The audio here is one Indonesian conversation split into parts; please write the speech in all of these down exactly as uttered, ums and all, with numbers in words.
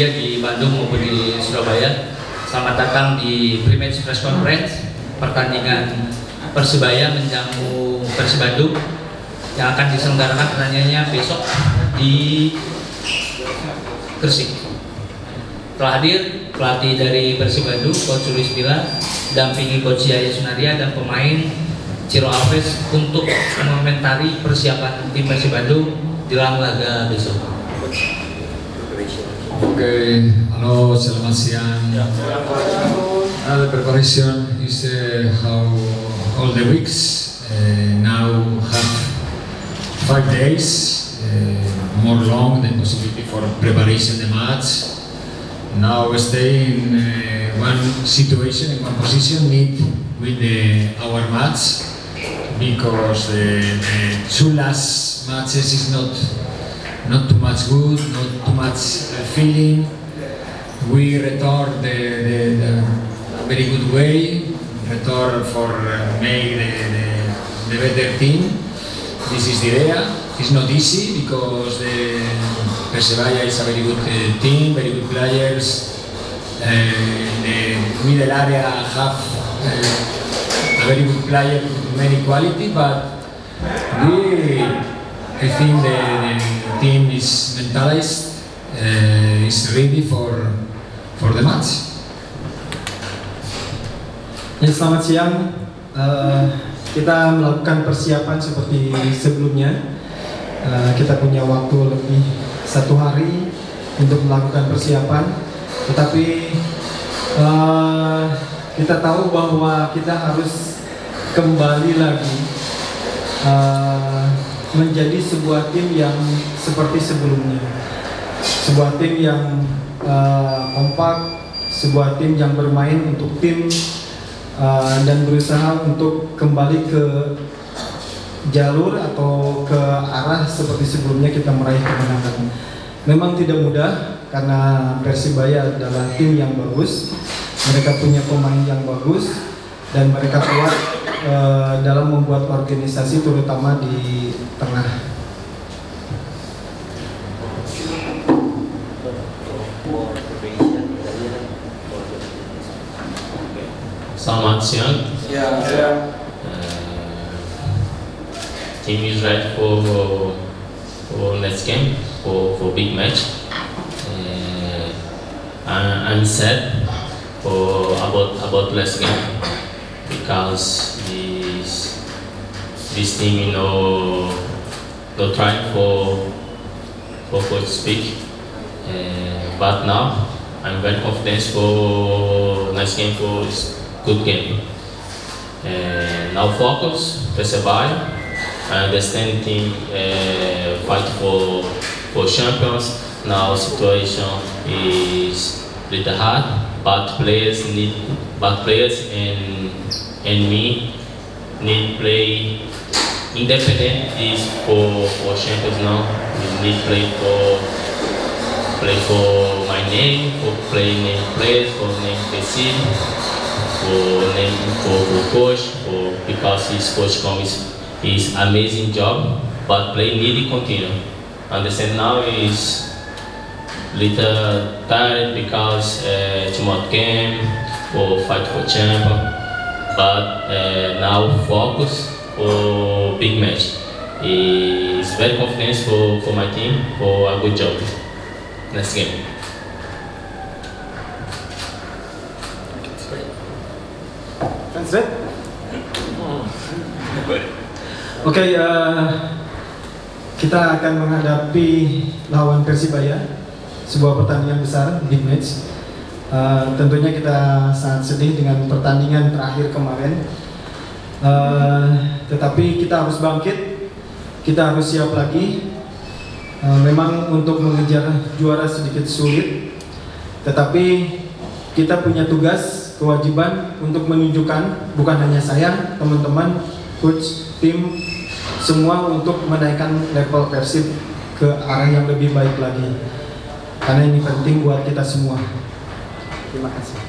media di Bandung maupun di Surabaya. Selamat datang di pre-match press conference pertandingan Persebaya menjamu Persib Bandung yang akan diselenggarakan pertandingannya besok di Gresik. Telah hadir pelatih dari Persib Bandung, Coach Luis Milla, dampingi Coach Yaya Sunaria dan pemain Ciro Alves untuk mengomentari persiapan tim Persib Bandung di dalam laga besok. Oke, halo, selamat siang. Uh, the preparation is uh, how all the weeks uh, now have five days, uh, more long, the possibility for preparation the match. Now stay in uh, one situation, in one position, meet with the, our match, because the, the two last matches is not not too much good, not too much uh, feeling. We return the, the, the very good way, return for uh, make the, the, the better team. This is the idea. It's not easy because the Persebaya is a very good uh, team, very good players. Uh, the middle area have uh, a very good player, many quality, but we, I think the, the team is mentalized, uh, is ready for for the match. Ya, selamat siang. Uh, kita melakukan persiapan seperti sebelumnya. Uh, kita punya waktu lebih satu hari untuk melakukan persiapan, tetapi uh, kita tahu bahwa kita harus kembali lagi uh, menjadi sebuah tim yang seperti sebelumnya, sebuah tim yang uh, kompak, sebuah tim yang bermain untuk tim uh, dan berusaha untuk kembali ke jalur atau ke arah seperti sebelumnya kita meraih kemenangan. Memang tidak mudah karena Persibaya adalah tim yang bagus, mereka punya pemain yang bagus dan mereka kuat uh, dalam membuat organisasi terutama di tengah. Selamat siang. Ya, ya. Team is ready for for next game, for for big match. Uh, I, I'm sad for about about last game because this this team, you know, no trying for for for speak. Uh, but now I'm very confident for next game, for good game. Uh, now focus, Persebaya. I understand team uh, fight for for champions. Now situation is little hard, but players need, but players and and me need play independent is for for champions now. We need play for play for my name, for play name players, for name the team, for name for, for coach, for because his coach comes. Is amazing job, but play need to continue. Understand now is little tired because uh, too much game or fight for champion, but uh, now focus for big match. Is very confident for for my team for a good job. Next game. Translate. Oke, okay, uh, kita akan menghadapi lawan Persibaya, sebuah pertandingan besar, big match. Uh, tentunya kita sangat sedih dengan pertandingan terakhir kemarin, uh, tetapi kita harus bangkit, kita harus siap lagi. Uh, memang untuk mengejar juara sedikit sulit, tetapi kita punya tugas, kewajiban untuk menunjukkan, bukan hanya saya, teman-teman, coach, tim, semua untuk menaikkan level Persib ke arah yang lebih baik lagi, karena ini penting buat kita semua. Terima kasih.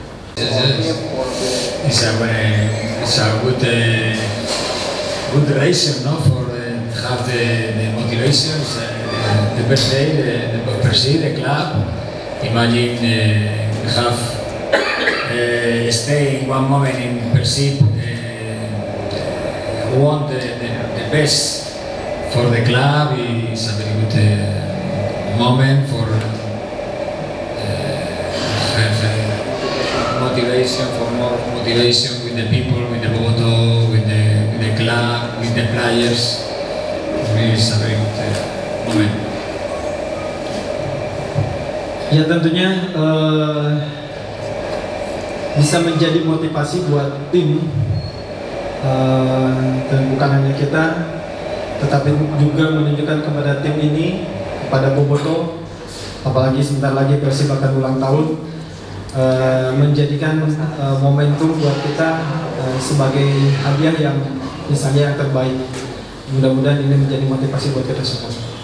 It's a, it's a good, uh, good reason, no, for uh, have the, the motivation, uh, the, the birthday, the, the Persib, the club. Imagine uh, we have uh, stay one moment in Persib, uh, want the, the, the best for the club. It's a very good uh, moment for uh, have uh, motivation, for more motivation with the people, with the Boboto, with the, with the club, with the players. It's a very good uh, moment. Ya tentunya uh, bisa menjadi motivasi buat tim, uh, dan bukan hanya kita, tetapi juga menunjukkan kepada tim ini, kepada Boboto, apalagi sebentar lagi Persib akan ulang tahun, uh, menjadikan uh, momentum buat kita uh, sebagai hadiah yang misalnya yang terbaik. Mudah-mudahan ini menjadi motivasi buat kita semua.